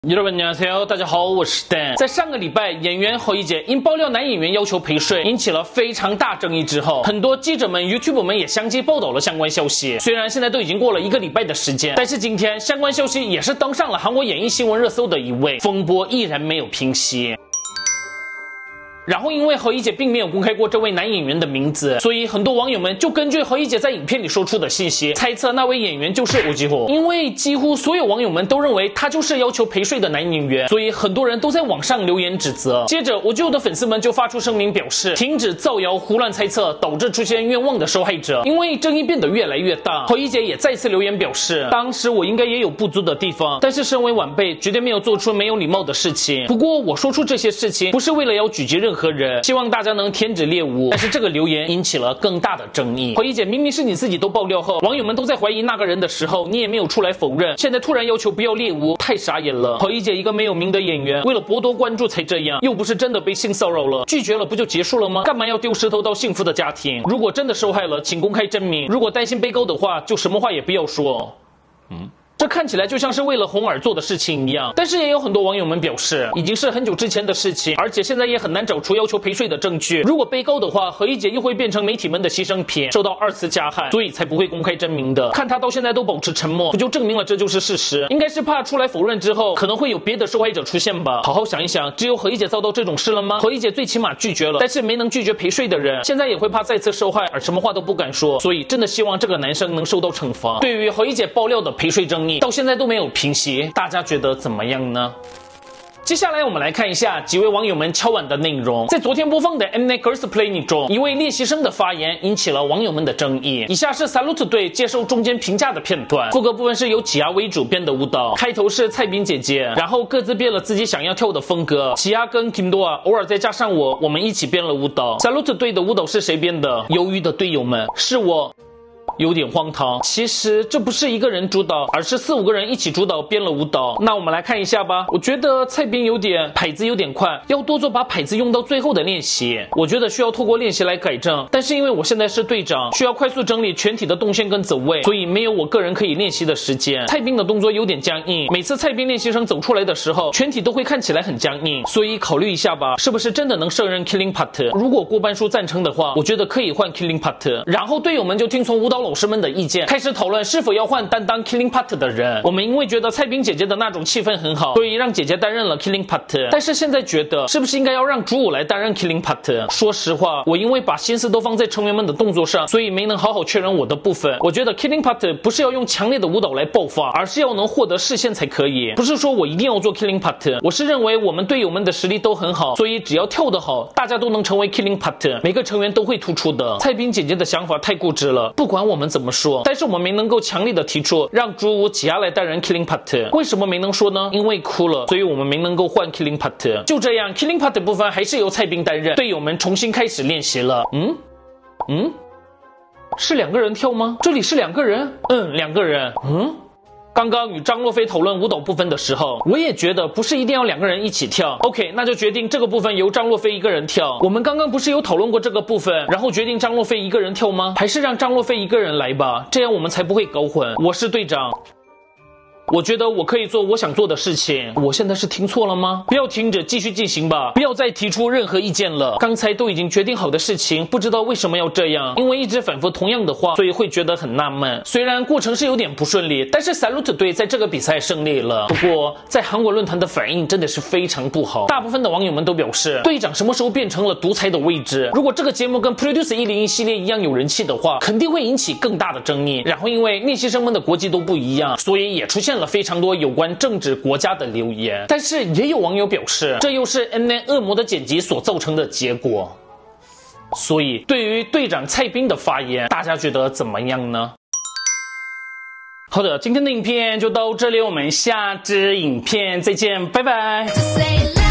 여러분 안녕하세요，大家好，我是 Dan。在上个礼拜，演员侯一姐因爆料男演员要求陪睡，引起了非常大争议之后，很多记者们、YouTube 们也相继报道了相关消息。虽然现在都已经过了1个礼拜的时间，但是今天相关消息也是登上了韩国演艺新闻热搜的一位，风波依然没有平息。然后因为何一姐并没有公开过这位男演员的名字，所以很多网友们就根据何一姐在影片里说出的信息，猜测那位演员就是欧吉火。因为几乎所有网友们都认为他就是要求陪睡的男演员，所以很多人都在网上留言指责。接着欧吉火的粉丝们就发出声明表示，停止造谣胡乱猜测，导致出现冤枉的受害者。因为争议变得越来越大，何一姐也再次留言表示，当时我应该也有不足的地方，但是身为晚辈绝对没有做出没有礼貌的事情。不过我说出这些事情不是为了要狙击任何人，希望大家能天指猎物。但是这个留言引起了更大的争议。何一姐，明明是你自己都爆料后，网友们都在怀疑那个人的时候，你也没有出来否认，现在突然要求不要猎物，太傻眼了。何一姐一个没有名的演员，为了博得关注才这样，又不是真的被性骚扰了，拒绝了不就结束了吗？干嘛要丢石头到幸福的家庭？如果真的受害了，请公开真名；如果担心被告的话，就什么话也不要说。这看起来就像是为了红而做的事情一样，但是也有很多网友们表示，已经是很久之前的事情，而且现在也很难找出要求陪睡的证据。如果被告的话，何一姐又会变成媒体们的牺牲品，受到2次加害，所以才不会公开真名的。看她到现在都保持沉默，不就证明了这就是事实？应该是怕出来否认之后，可能会有别的受害者出现吧。好好想一想，只有何一姐遭到这种事了吗？何一姐最起码拒绝了，但是没能拒绝陪睡的人，现在也会怕再次受害而什么话都不敢说。所以真的希望这个男生能受到惩罚。对于何一姐爆料的陪睡争议，到现在都没有平息，大家觉得怎么样呢？接下来我们来看一下几位网友们敲碗的内容。在昨天播放的 Mnet Girls Planet 中，一位练习生的发言引起了网友们的争议。以下是 Salute 队接受中间评价的片段。副歌部分是由启亚为主编的舞蹈，开头是蔡彬姐姐，然后各自编了自己想要跳的风格。启亚跟 Kim Do偶尔再加上我们一起编了舞蹈。Salute 队的舞蹈是谁编的？鱿鱼的队友们，是我。有点荒唐，其实这不是一个人主导，而是4、5个人一起主导编了舞蹈。那我们来看一下吧。我觉得蔡彬拍子有点快，要多做把拍子用到最后的练习。我觉得需要透过练习来改正，但是因为我现在是队长，需要快速整理全体的动线跟走位，所以没有我个人可以练习的时间。蔡彬的动作有点僵硬，每次蔡彬练习生走出来的时候，全体都会看起来很僵硬，所以考虑一下吧，是不是真的能胜任 Killing Part？ 如果过半数赞成的话，我觉得可以换 Killing Part。 然后队友们就听从舞蹈老师们的意见，开始讨论是否要换担当 Killing Part 的人。我们因为觉得蔡彬姐姐的那种气氛很好，所以让姐姐担任了 Killing Part。 但是现在觉得是不是应该要让主舞来担任 Killing Part？ 说实话，我因为把心思都放在成员们的动作上，所以没能好好确认我的部分。我觉得 Killing Part 不是要用强烈的舞蹈来爆发，而是要能获得视线才可以。不是说我一定要做 Killing Part， 我是认为我们队友们的实力都很好，所以只要跳得好，大家都能成为 Killing Part， 每个成员都会突出的。蔡彬姐姐的想法太固执了，不管我们怎么说，但是我们没能够强力的提出让主舞启亚来担任 Killing Part。 为什么没能说呢？因为哭了，所以我们没能够换 Killing Part。 就这样 Killing Part 部分还是由蔡彬担任，队友们重新开始练习了。是2个人跳吗？这里是2个人？2个人。刚刚与张若菲讨论舞蹈部分的时候，我也觉得不是一定要2个人一起跳。OK， 那就决定这个部分由张若菲一个人跳。我们刚刚不是有讨论过这个部分，然后决定张若菲一个人跳吗？还是让张若菲一个人来吧，这样我们才不会搞混。我是队长，我觉得我可以做我想做的事情。我现在是听错了吗？不要停止，继续进行吧，不要再提出任何意见了。刚才都已经决定好的事情，不知道为什么要这样，因为一直反复同样的话，所以会觉得很纳闷。虽然过程是有点不顺利，但是 Salute 队在这个比赛胜利了。不过在韩国论坛的反应真的是非常不好，大部分的网友们都表示，队长什么时候变成了独裁的位置？如果这个节目跟 Produce 101系列一样有人气的话，肯定会引起更大的争议。然后因为练习生们的国籍都不一样，所以也出现了非常多有关政治国家的留言。但是也有网友表示，这又是 Mnet 恶魔的剪辑所造成的结果。所以对于队长蔡彬的发言，大家觉得怎么样呢？好的，今天的影片就到这里，我们下支影片再见，拜拜。